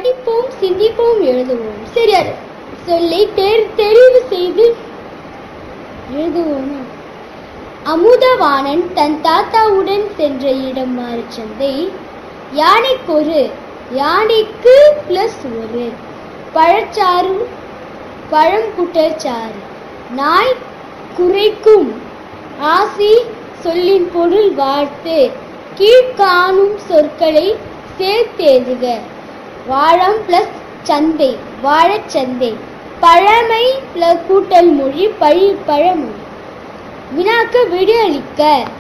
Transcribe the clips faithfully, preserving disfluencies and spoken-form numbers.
படிப்போம், சிந்திப்போம், எழுதுவோம். சரியா சொல்லி தெரிவு செய்து எழுதுவோம். அமுதவாணன் தன் தாத்தாவுடன் சென்ற இடம் மாறுச்சந்தை. யானைக்கொரு யானைக்கு பிளஸ் ஒரு பழச்சாறு பழங்குட்டச்சாறு. நாய் குறைக்கும் ஆசி சொல்லின் பொருள் வாழ்த்து. கீழ்காணும் சொற்களை சேர்த்தெழுதுக. வாழம் பிளஸ் சந்தை வாழச்சந்தை. பழமை பிளஸ் கூட்டல் மொழி பழி பழமொழி. வினாக்கு விடையளிக்க.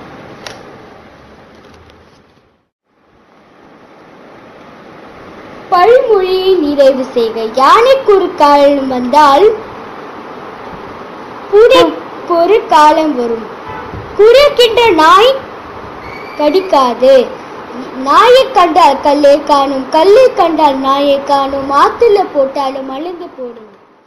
பழமொழியை நிறைவு செய்க. யானைக்கு ஒரு காலம் வந்தால் புலிக்கு ஒரு காலம் வரும். குறைக்கின்ற நாய் கடிக்காது. நாயை கண்டால் கல்லை காணும், கல்லை கண்டால் நாயை காணும். ஆத்துல போட்டாலும் அழுந்து போடும்.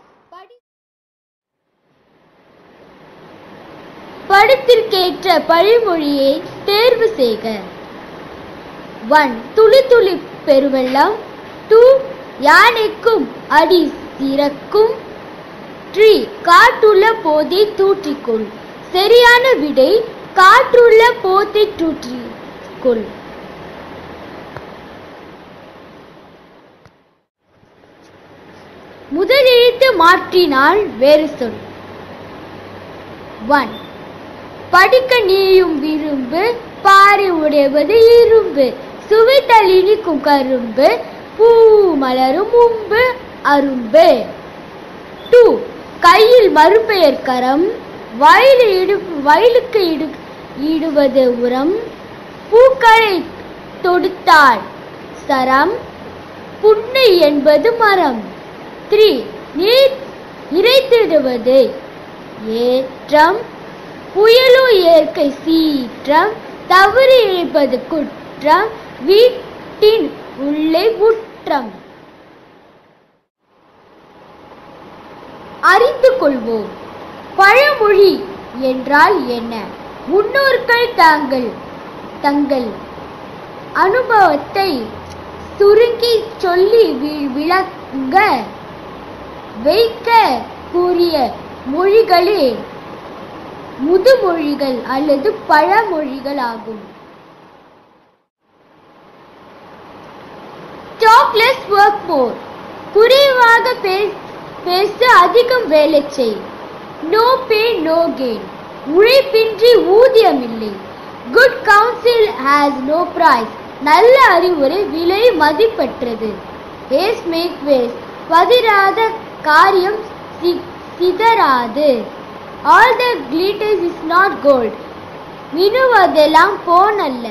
படத்திற்கேற்ற பழமொழியை தேர்வு செய்க. ஒன் துளி துளி பெருவெள்ளம். டூ யானைக்கும் அடி திறக்கும். த்ரீ காற்றுள்ள போதை தூற்றிக்கொள். சரியான விடை காற்றுள்ள போதை தூற்றிக்கொள். முதல் எழுத்து மாற்றினால் வேறு சொல். ஒன் படிக்க நீயும் விரும்பு. பாறை உடைவது இரும்பு. சுவைத்தல் இனிக்கும் கரும்பு. பூ மலரும் முன்பு அரும்பு. டூ கையில் மறுபெயர் கரம். வயலு இடு வயலுக்கு இடு இடுவது உரம். பூக்களை தொடுத்தால் சரம். புன்னை என்பது மரம். த்ரீ நீர் இறைத்திடுவது ஏற்றம். புயலோ இயற்கை சீற்றம். தவறு இழைப்பது குற்றம். வீட்டின் உள்ளே குற்றம். அறிந்து கொள்வோம். பழமொழி என்றால் என்ன? முன்னோர்கள் தாங்கள் தங்கள் அனுபவத்தை சுருங்கி சொல்லி விளங்க வைக்க கூறிய மொழிகளே முதுமொழிகள் அல்லது பழமொழிகள் ஆகும். Talk less, work more. குறைவாக பேச அதிகம் வேலை செய். No pay, no gain. உழைப்பின்றி ஊதியம் இல்லை. Good counsel has no price. நல்ல அறிவுரை விலை மதிப்பற்றது. Waste make waste. பதிராத காரியம் சிதறாது. All that glitters is not gold. மினுவதெல்லாம் பொன் அல்ல.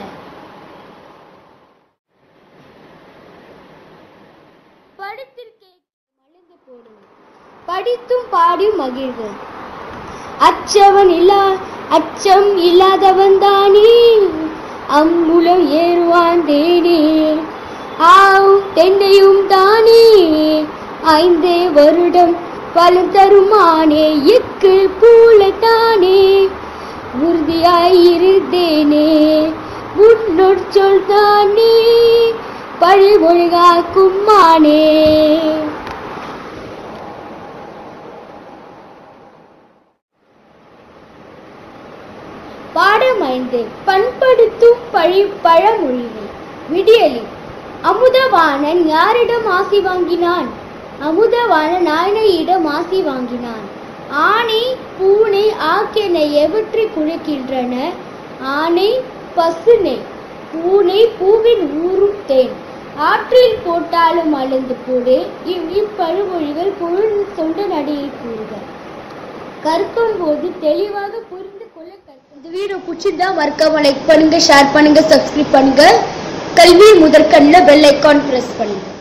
படித்தும் பாடி மகிழ்வோம். அச்சவன் இல்லா அச்சம் இல்லாதவன் தானே அம்புலம் ஏறுவான் தேனே. ஆவும் தென்னையும் தானே ஐந்தே வருடம் பலம் தருமானே. எக்கு பூலத்தானே உறுதியாயிருந்தேனே. உன்னொரு சொல் தானே பழிமொழி காக்கும் மானே. பாடம் ஐந்து பண்படுத்தும் பழி பழமொழிகள். விடியலி. அமுதவாணன் யாரிடம் ஆசி வாங்கினான்? அமுதவாணன் ஆணையிடம் ஆசி வாங்கினான். ஆனை பூனை ஆகியன எவற்றை குழைக்கின்றன? ஆனை பசுனை. பூனை பூவின் ஊறும் தேன். ஆற்றில் போட்டாலும் அளந்து போடு. இவ் இப்பழமொழிகள் பொருள் சொந்த நடையை கூறுக. கற்கும் போது தெளிவாக புரிந்து கொள்ள கற்க. இந்த வீடியோ பிடிச்சிருந்தா மறக்காம லைக் பண்ணுங்க, ஷேர் பண்ணுங்க, சப்ஸ்கிரைப் பண்ணுங்க. கல்வி முதற்கண்ணில் பெல் ஐக்கான் பிரஸ் பண்ணுங்க.